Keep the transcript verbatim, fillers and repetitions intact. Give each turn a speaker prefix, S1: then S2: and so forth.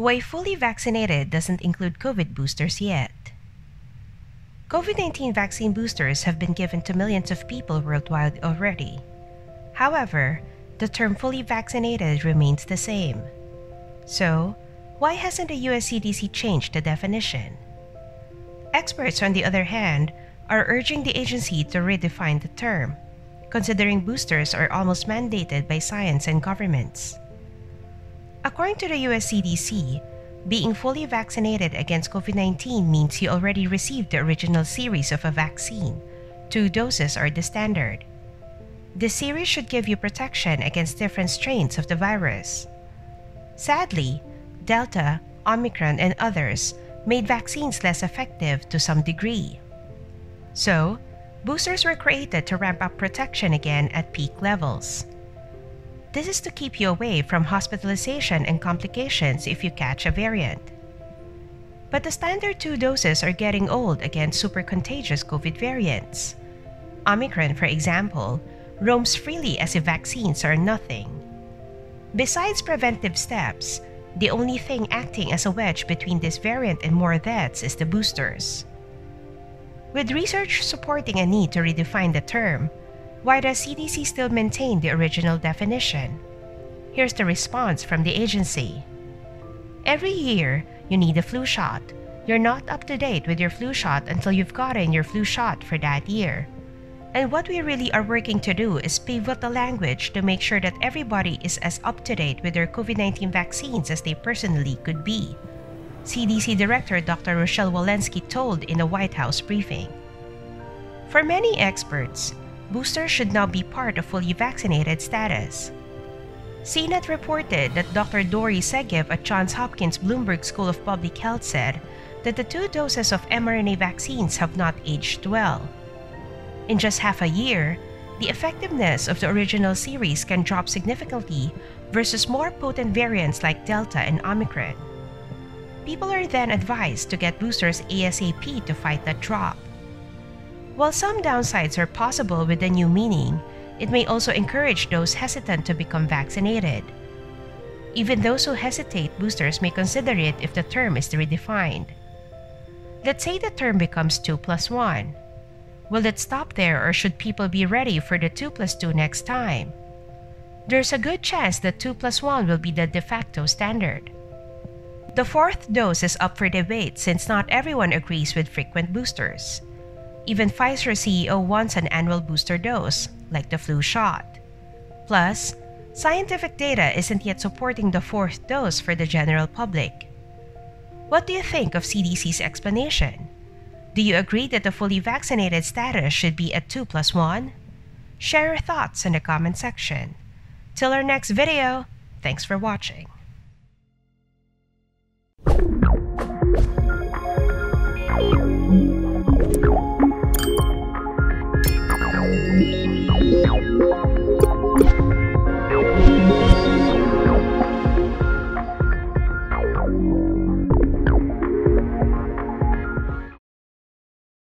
S1: Why fully vaccinated doesn't include COVID boosters yet. COVID nineteen vaccine boosters have been given to millions of people worldwide already. However, the term fully vaccinated remains the same. So, why hasn't the U S C D C changed the definition? Experts, on the other hand, are urging the agency to redefine the term, considering boosters are almost mandated by science and governments. According to the U S C D C, being fully vaccinated against COVID nineteen means you already received the original series of a vaccine. Two doses are the standard. This series should give you protection against different strains of the virus. Sadly, Delta, Omicron, and others made vaccines less effective to some degree. So, boosters were created to ramp up protection again at peak levels. This is to keep you away from hospitalization and complications if you catch a variant. But the standard two doses are getting old against super contagious COVID variants. Omicron, for example, roams freely as if vaccines are nothing. Besides preventive steps, the only thing acting as a wedge between this variant and more deaths is the boosters. With research supporting a need to redefine the term, why does C D C still maintain the original definition? Here's the response from the agency. Every year, you need a flu shot. You're not up to date with your flu shot until you've gotten your flu shot for that year. And what we really are working to do is pivot the language to make sure that everybody is as up to date with their COVID nineteen vaccines as they personally could be, C D C Director Doctor Rochelle Walensky told in a White House briefing. For many experts, boosters should now be part of fully vaccinated status. C net reported that Doctor Dori Segev at Johns Hopkins Bloomberg School of Public Health said that the two doses of mRNA vaccines have not aged well. In just half a year, the effectiveness of the original series can drop significantly versus more potent variants like Delta and Omicron. People are then advised to get boosters ASAP to fight that drop. While some downsides are possible with the new meaning, it may also encourage those hesitant to become vaccinated. Even those who hesitate boosters may consider it if the term is redefined. Let's say the term becomes two plus one. Will it stop there, or should people be ready for the two plus two next time? There's a good chance that two plus one will be the de facto standard. The fourth dose is up for debate since not everyone agrees with frequent boosters. Even Pfizer C E O wants an annual booster dose, like the flu shot. Plus, scientific data isn't yet supporting the fourth dose for the general public. What do you think of C D C's explanation? Do you agree that the fully vaccinated status should be at two plus one? Share your thoughts in the comment section. Till our next video, thanks for watching.
S2: Thank you.